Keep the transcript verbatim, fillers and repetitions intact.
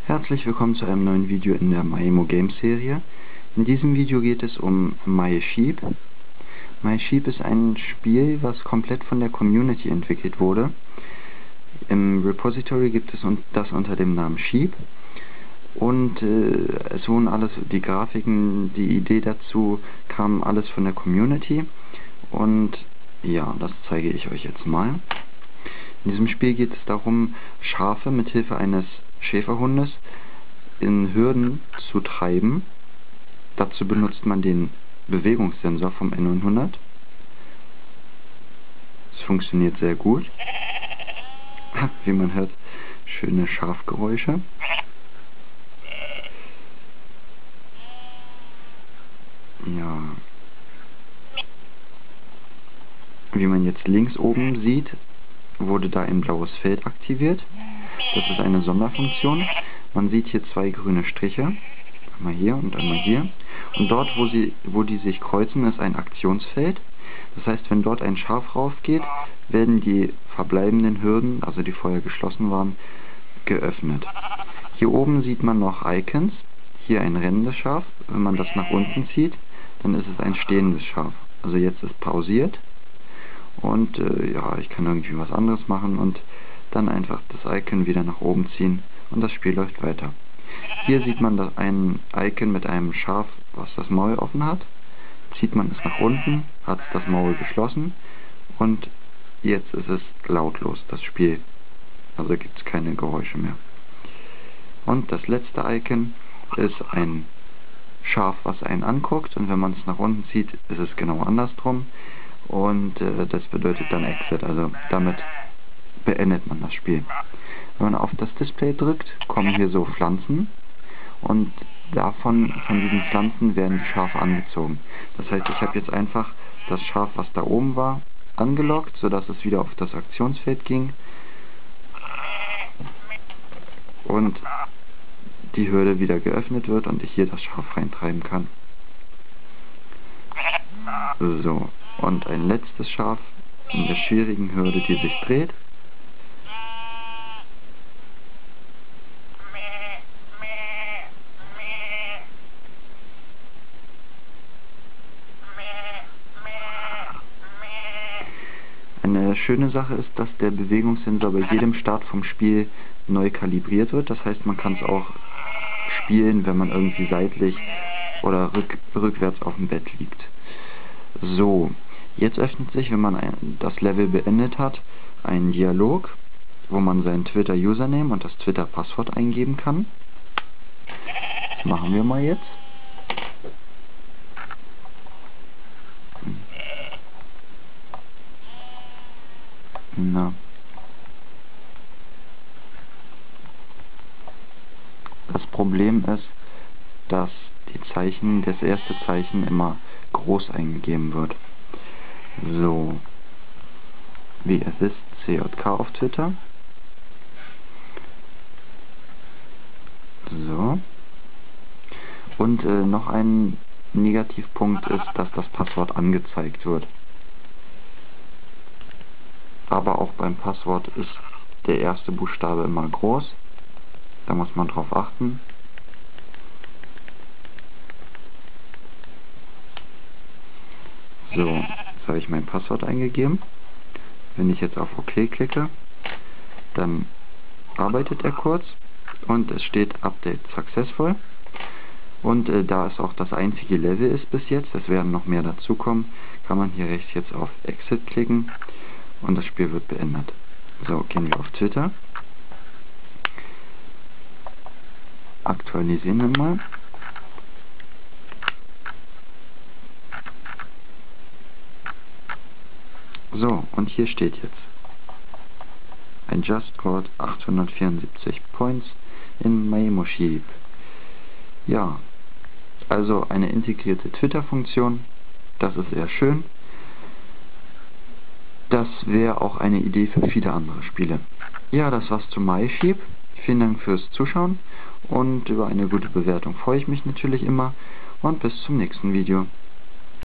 Herzlich willkommen zu einem neuen Video in der Maemo Games Serie. In diesem Video geht es um My Sheep. My Sheep ist ein Spiel, was komplett von der Community entwickelt wurde. Im Repository gibt es das unter dem Namen Sheep. Und äh, es wurden alles, die Grafiken, die Idee dazu kam alles von der Community. Und ja, das zeige ich euch jetzt mal. In diesem Spiel geht es darum, Schafe mit Hilfe eines Schäferhundes in Hürden zu treiben. Dazu benutzt man den Bewegungssensor vom N neunhundert. Es funktioniert sehr gut. Wie man hört, schöne Schafgeräusche. Ja. Wie man jetzt links oben sieht, wurde da ein blaues Feld aktiviert. Das ist eine Sonderfunktion. Man sieht hier zwei grüne Striche. Einmal hier und einmal hier. Und dort, wo, sie, wo die sich kreuzen, ist ein Aktionsfeld. Das heißt, wenn dort ein Schaf raufgeht, werden die verbleibenden Hürden, also die vorher geschlossen waren, geöffnet. Hier oben sieht man noch Icons. Hier ein rennendes Schaf. Wenn man das nach unten zieht, dann ist es ein stehendes Schaf. Also jetzt ist pausiert. Und äh, ja, ich kann irgendwie was anderes machen und dann einfach das Icon wieder nach oben ziehen und das Spiel läuft weiter. Hier sieht man da ein Icon mit einem Schaf, was das Maul offen hat. Zieht man es nach unten, hat es das Maul geschlossen und jetzt ist es lautlos, das Spiel. Also gibt es keine Geräusche mehr. Und das letzte Icon ist ein Schaf, was einen anguckt, und wenn man es nach unten zieht, ist es genau andersrum. Und äh, das bedeutet dann Exit, also damit beendet man das Spiel. Wenn man auf das Display drückt, kommen hier so Pflanzen und davon, von diesen Pflanzen werden die Schafe angezogen. Das heißt, ich habe jetzt einfach das Schaf, was da oben war, angelockt, sodass es wieder auf das Aktionsfeld ging und die Hürde wieder geöffnet wird und ich hier das Schaf reintreiben kann. So, und ein letztes Schaf in der schwierigen Hürde, die sich dreht. Eine schöne Sache ist, dass der Bewegungssensor bei jedem Start vom Spiel neu kalibriert wird. Das heißt, man kann es auch spielen, wenn man irgendwie seitlich oder rück, rückwärts auf dem Bett liegt. So, jetzt öffnet sich, wenn man ein, das Level beendet hat, ein Dialog, wo man seinen Twitter-Username und das Twitter-Passwort eingeben kann. Das machen wir mal jetzt. Na. Das Problem ist, dass die Zeichen, das erste Zeichen immer groß eingegeben wird. So. Wie es ist, C J K auf Twitter. So. Und äh, noch ein Negativpunkt ist, dass das Passwort angezeigt wird. Aber auch beim Passwort ist der erste Buchstabe immer groß. Da muss man drauf achten. So, jetzt habe ich mein Passwort eingegeben. Wenn ich jetzt auf OK klicke, dann arbeitet er kurz und es steht Update successful. Und äh, da es auch das einzige Level ist bis jetzt, es werden noch mehr dazukommen, kann man hier rechts jetzt auf Exit klicken und das Spiel wird beendet. So, gehen wir auf Twitter. Aktualisieren wir mal. So, und hier steht jetzt: I just got achthundertvierundsiebzig points in Maemo Sheep. Ja, also eine integrierte Twitter-Funktion, das ist sehr schön. Das wäre auch eine Idee für viele andere Spiele. Ja, das war's zu My Sheep. Vielen Dank fürs Zuschauen und über eine gute Bewertung freue ich mich natürlich immer und bis zum nächsten Video.